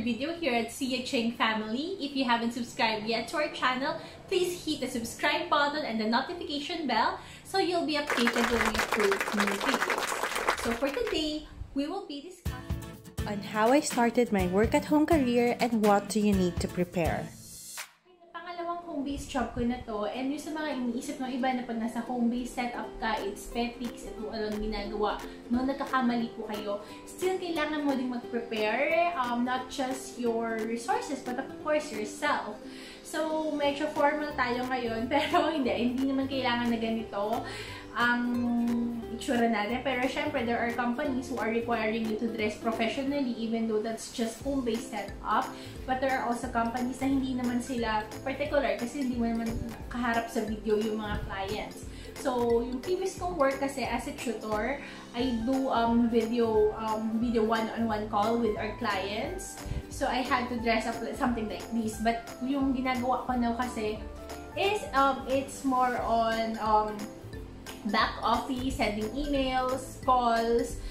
video here at Sia Cheng Family. If you haven't subscribed yet to our channel, please hit the subscribe button and the notification bell so you'll be updated when we upload new videos. So for today, we will be discussing on how I started my work-at-home career and what do you need to prepare. Home-based job ko na to, and yung sa mga iniisip ng iba na pag nasa home-based setup ka, it's petics, ito anong ginagawa, no, nagkakamali po kayo, still kailangan mo din mag-prepare, not just your resources, but of course yourself. So, medyo formal tayo ngayon, pero hindi naman kailangan na ganito ang itsura natin. Pero syempre, there are companies who are requiring you to dress professionally even though that's just home-based setup. But there are also companies na hindi naman sila particular kasi hindi mo naman kaharap sa video yung mga clients. So, yung previous kong work kasi as a tutor, I do video one-on-one call with our clients. So, I had to dress up something like this. But yung ginagawa ko now kasi is it's more on back office, sending emails, calls,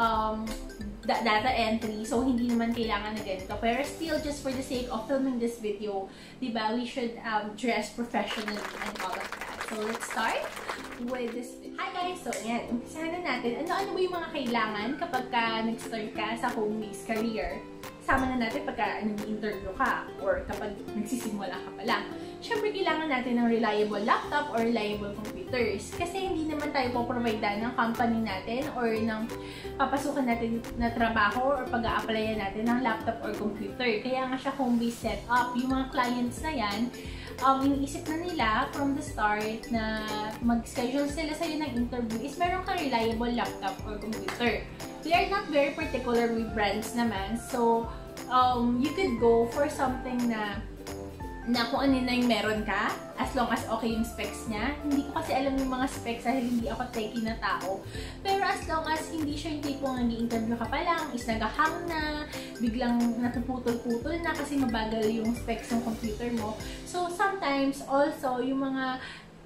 data entry. So, hindi naman kailangan na ganito. Pero still, just for the sake of filming this video, diba, we should dress professionally and all of that. So, let's start with this video. Hi guys! So, ayan. Umpisahan na natin. Ano ba yung mga kailangan kapag nag-start ka sa home-based career? Sama na natin pagka nag-interview ka or kapag nagsisimula ka pa lang. Siyempre, kailangan natin ng reliable laptop or reliable computers. Kasi hindi naman tayo po-provide ng company natin or ng papasukan natin na trabaho or pag-a-applyan natin ng laptop or computer. Kaya nga siya home-based setup. Yung mga clients na yan, iniisip na nila from the start na mag-schedule sila sa'yo ng interview is meron ka reliable laptop or computer. They are not very particular with brands naman. So, you could go for something na kung ano na yung meron ka, as long as okay yung specs niya. Hindi ko kasi alam yung mga specs dahil hindi ako techie na tao. Pero as long as hindi siya yung tipong nag-i-interview ka pa lang, is nag-hang na, biglang napuputol-putol na kasi mabagal yung specs ng computer mo. So, sometimes also, yung mga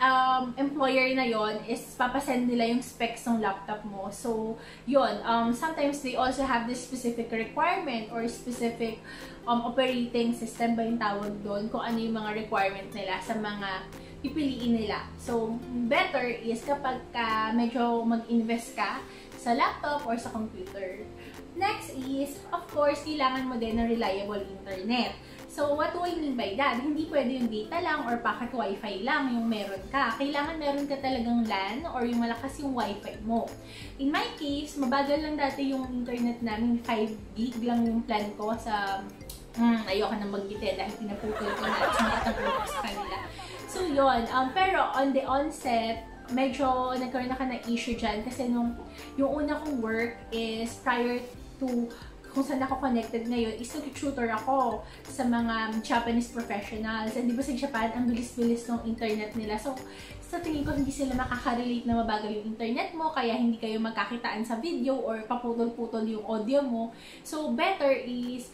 employer na yon is papasend nila yung specs ng laptop mo. So, yun. Sometimes they also have this specific requirement or specific operating system ba yung tawag doon kung ano yung mga requirement nila sa mga pipiliin nila. So, better is kapag medyo mag-invest ka sa laptop or sa computer. Next is, of course, kailangan mo din ng reliable internet. So, what do I mean by that? Hindi pwede yung data lang or packet wifi lang yung meron ka. Kailangan meron ka talagang LAN or yung malakas yung wifi mo. In my case, mabagal lang dati yung internet namin, 5 gig lang yung plan ko sa ayoko nang magbitin dahil pinaputol ko na at sumakatang sa kanila. So, yun. Pero on the onset, medyo nagkaroon na ka ng issue dyan kasi yung una kong work is prior to kung saan ako connected ngayon is nag-tutor ako sa mga Japanese professionals. And di ba sa Japan, ang bilis-bilis ng internet nila. So, sa tingin ko, hindi sila makaka-relate na mabagal yung internet mo, kaya hindi kayo magkakitaan sa video or paputol-putol yung audio mo. So, better is,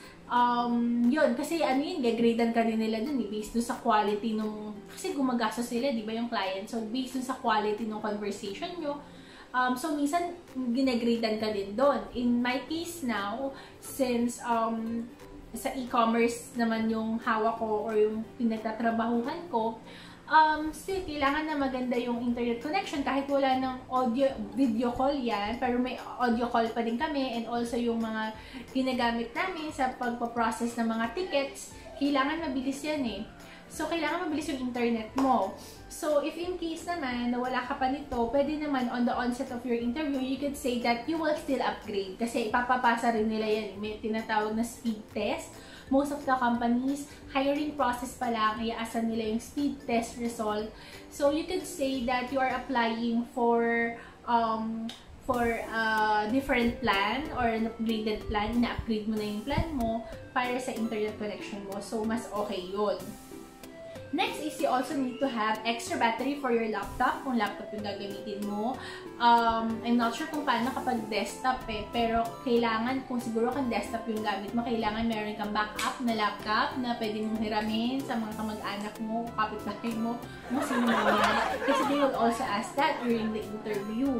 yun, kasi ano yun, gagradean ka rin nila dun, based dun sa quality nung, kasi gumagastos sila, di ba yung client? So, based dun sa quality ng conversation nyo, so, minsan, ginagradean ka din doon. In my case now, since sa e-commerce naman yung hawak ko or yung pinagtatrabahuhan ko, still, kailangan na maganda yung internet connection kahit wala ng video call yan, pero may audio call pa din kami, and also yung mga ginagamit namin sa pagpaprocess ng mga tickets, kailangan mabilis yan eh. So, kailangan mabilis yung internet mo. So, if in case naman na wala ka pa nito, pwede naman on the onset of your interview, you could say that you will still upgrade. Kasi ipapapasa rin nila yan. May tinatawag na speed test. Most of the companies, hiring process pa lang, iaasan nila yung speed test result. So, you could say that you are applying for a different plan or an upgraded plan. Na-upgrade mo na yung plan mo para sa internet connection mo. So, mas okay yun. Next is you also need to have extra battery for your laptop, kung laptop yung gagamitin mo. I'm not sure kung paano kapag desktop pero kailangan, kung siguro kang desktop yung gamit mo, kailangan meron kang backup na laptop na pwede mong hiramin sa mga kamag-anak mo, kapitbahay mo, kung sino mo yan. Kasi they will also ask that during the interview.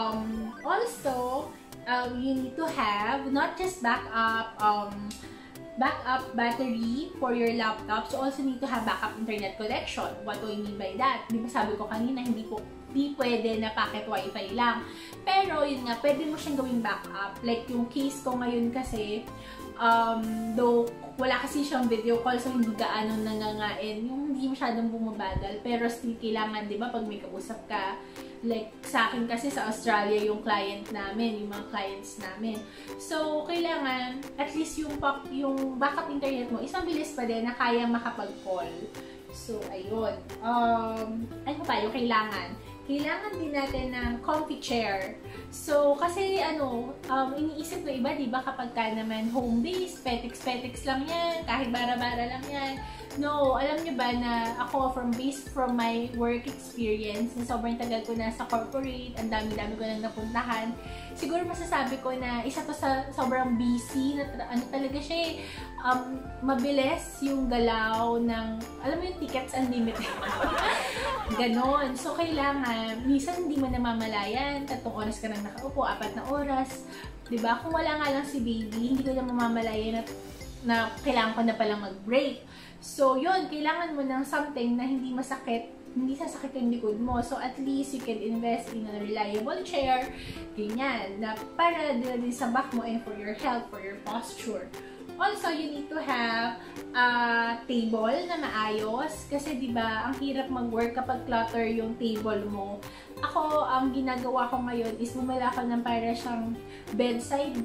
Also, you need to have not just backup backup battery for your laptop. So, also need to have backup internet connection. What do I mean by that? Di ba sabi ko kanina, hindi pwede na packet wifi lang. Pero, yun nga, pwede mo siyang gawing backup. Like, yung case ko ngayon kasi, though, wala kasi siyang video call, so hindi gaano nangangain. Yung hindi masyadong bumabagal. Pero still, kailangan, di ba, pag may kausap ka, like, sa akin kasi sa Australia yung client namin, yung mga clients namin. So, kailangan, at least yung backup internet mo is mabilis pa din na kaya makapag-call. So, ayun. Ano pa yung kailangan? Kailangan din natin ng comfy chair. So, kasi iniisip ko iba, di ba, kapag ka naman home-based, petiks lang yan, kahit bara-bara lang yan. No, alam niyo ba na ako based from my work experience, na sobrang tagal ko na sa corporate, ang dami-dami ko nang napuntahan, siguro masasabi ko na isa to sa sobrang busy, na talaga siya mabilis yung galaw ng, alam mo yung tickets unlimited. Ganon. So, kailangan, minsan hindi mo namamalayan, 3 oras ka nang nakaupo, 4 na oras. Diba? Kung wala nga lang si baby, hindi ko na mamamalayan na kailangan ko na palang mag-break. So, yun, kailangan mo ng something na hindi masakit, hindi sasakit yung likod mo. So, at least you can invest in a reliable chair, ganyan, na para din sa back mo and for your health, for your posture. Also, you need to have a table na maayos kasi, di ba, ang hirap mag-work kapag clutter yung table mo. Ako, ang ginagawa ko ngayon is bumili ako ng para siyang bedside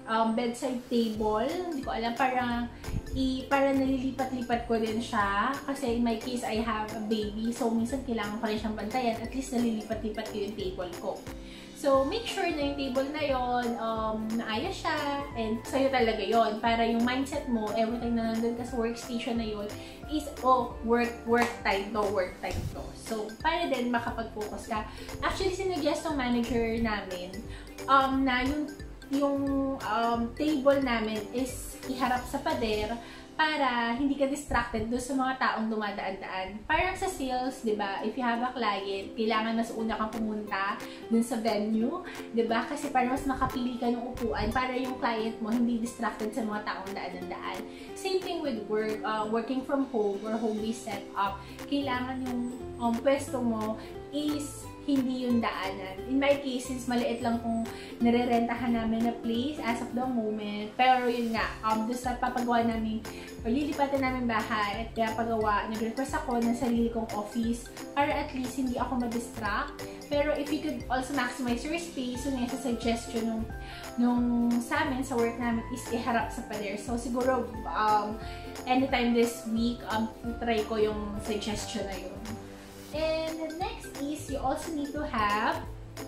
table. Hindi ko alam, para nalilipat-lipat ko din siya. Kasi in my case, I have a baby. So, minsan kailangan ko rin siyang bantayan. At least nalilipat-lipat ko yung table ko. So, make sure na yung table na yon naayos siya. And sa'yo talaga yon. Para yung mindset mo, every time na nandun ka sa workstation na yon is, work time to. So, para din makapag-focus ka. Actually, sinuggest ng manager namin na yung table namin is iharap sa pader para hindi ka distracted doon sa mga taong dumadaan-daan. Parang sa sales, di ba, if you have a client, kailangan mas una kang pumunta dun sa venue, di ba? Kasi para mas makapili ka ng upuan para yung client mo hindi distracted sa mga taong daan-daan. Same thing with work, working from home or home-based setup. Kailangan yung pwesto mo is hindi yung daanan. In my case, since maliit lang kung nirerentahan namin na place as of the moment. Pero yun nga, doon sa papagawa namin, or lilipatan namin bahay, at kaya pagawa, nag-request ako ng sarili kong office para at least hindi ako ma-distract. Pero if you could also maximize your space, so nga sa suggestion nung sa amin, sa work namin, is iharap sa pader. So siguro, anytime this week, try ko yung suggestion na yun. And the next is, you also need to have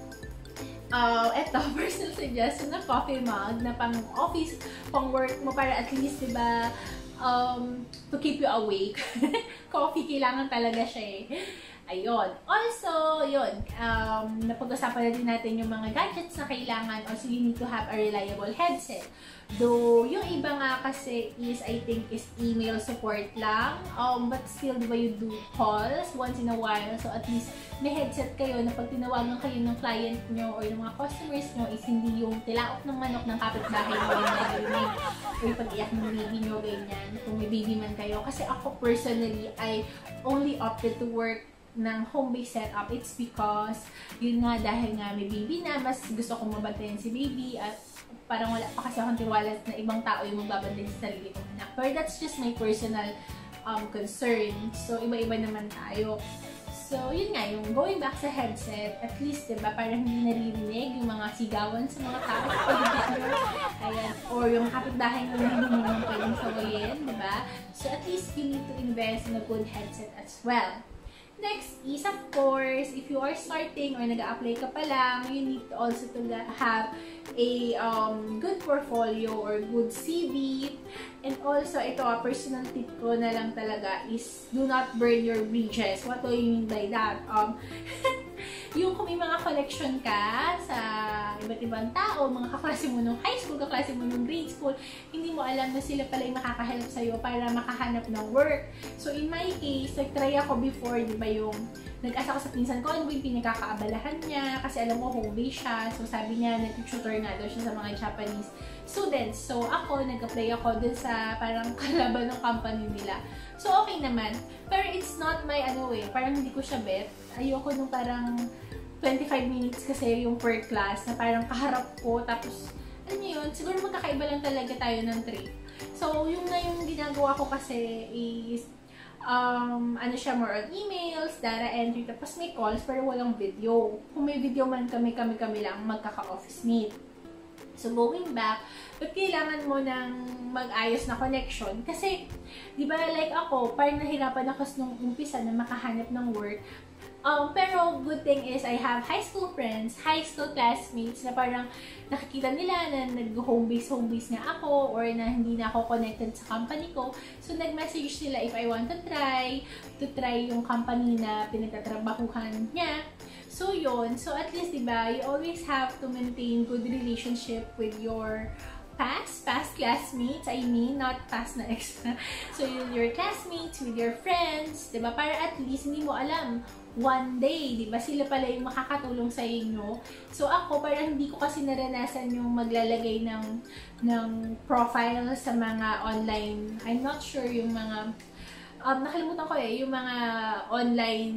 eto, personal suggestion na coffee mug na pang office, pang work mo para at least, diba, to keep you awake. Coffee, kailangan talaga siya eh. Ayun. Also, yun, napag-usapan na din natin yung mga gadgets na kailangan. Also, you need to have a reliable headset. Though, yung iba nga kasi is, I think, is email support lang. But still, di ba, you do calls once in a while. So, at least, may headset kayo na pag tinawagan kayo ng client nyo or ng mga customers nyo is hindi yung tilaok ng manok ng kapitbahay mo yung narinig. Or yung pag-iyak ng baby nyo, ganyan. Kung may baby man kayo. Kasi ako, personally, I only opted to work ng home-based setup. It's because, yun nga, dahil nga may baby na, mas gusto kong mabantayan si baby at parang wala pa kasi akong tiwala na ibang tao yung magbabantayan sa sarili kong anak. But that's just my personal concern. So, iba-iba naman tayo. So, yun nga, yung going back sa headset, at least, diba, parang hindi naririnig yung mga sigawan sa mga tao sa paligid nyo. Ayan, or yung kapitbahay nyo na hindi mo naman pwedeng sawayin, diba? So, at least, you need to invest in a good headset as well. Next is, of course, if you are starting or nag-a-apply ka pa lang, you need to also to have a good portfolio or good CV. And also, ito, personal tip ko na lang talaga is do not burn your bridges. What do I mean by that? Yung kung may mga connection ka sa iba't ibang tao, mga kaklase mo nung high school, kaklase mo nung grade school, hindi mo alam na sila pala yung makakahelp sa'yo para makahanap ng work. So, in my case, nag-try ako before, di ba, yung nag-asa ko sa pinsan ko, ano ba yung pinagkakaabalahan niya, kasi alam mo, home-based siya. So, sabi niya, nag-tutor nga daw siya sa mga Japanese students. So, ako, nag-apply ako dun sa parang kalaban ng company nila. So, okay naman. Pero it's not my, parang hindi ko siya bet. Ayoko nung parang 25 minutes kasi yung per class na parang kaharap ko. Tapos, alam niyo yun, siguro magkakaiba lang talaga tayo ng trip. So, yung ginagawa ko kasi is, siya, more on emails, data entry, tapos may calls, pero walang video. Kung may video man kami lang magkaka-office meet. So, going back, but kailangan mo ng mag-ayos na connection. Kasi, di ba, like ako, parang nahirapan ako nung umpisa na makahanap ng work. Pero good thing is I have high school friends, high school classmates na parang nakikita nila na nag-home base nga ako or na hindi na ako connected sa company ko. So, nag-message sila if I want to try yung company na pinagtatrabahuhan niya. So, yun. So, at least, diba, you always have to maintain good relationship with your past classmates, not past na extra. So, your classmates, with your friends, diba? Para at least hindi mo alam, one day, diba? Sila pala yung makakatulong sa inyo. So, ako, parang hindi ko kasi naranasan yung maglalagay ng profile sa mga online, I'm not sure yung mga, nakalimutan ko yung mga online,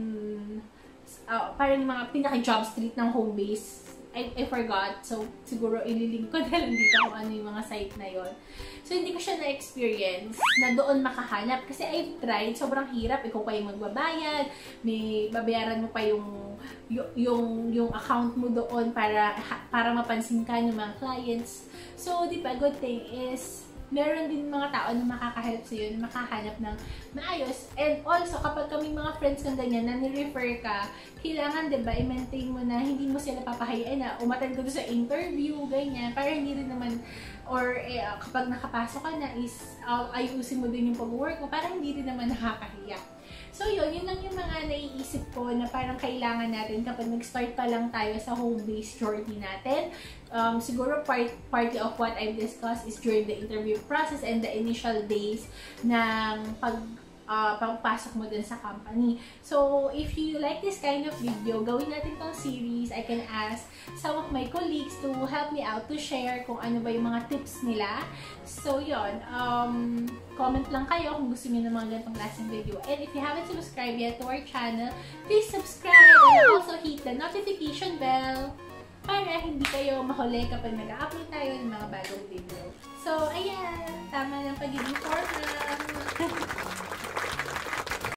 parang yung mga pinaka-job street ng home base. I forgot. So, siguro ililink ko na lang dito kung ano yung mga site na yon. So, hindi ko siya na-experience na doon makahanap. Kasi I've tried. Sobrang hirap. Ikaw pa yung magbabayad. May babayaran mo pa yung account mo doon para mapansin ka ng mga clients. So, di ba, good thing is meron din mga tao na makakahelp sa'yo, na makahanap ng maayos. And also, kapag kami mga friends kang ganyan, na ni-refer ka, kailangan, diba, i-maintain mo na hindi mo sila papahayain na umattend ka doon sa interview, ganyan. Para hindi rin naman, or kapag nakapasok ka na is, ayusin mo din yung pag-work mo, para hindi rin naman nakakahiya. So yun lang yung mga naiisip ko na parang kailangan natin kapag nag-start pa lang tayo sa home-based journey natin. Siguro party of what I've discussed is during the interview process and the initial days ng pagpasok mo dun sa company. So, if you like this kind of video, gawin natin tong series. I can ask some of my colleagues to help me out to share kung ano ba yung mga tips nila. So, yun. Comment lang kayo kung gusto niyo ng mga ganitong klaseng video. And if you haven't subscribed yet to our channel, please subscribe and also hit the notification bell para hindi kayo mahuli kapag nag-upload tayo ng mga bagong video. So, ayan. Tama ng pagiging formal.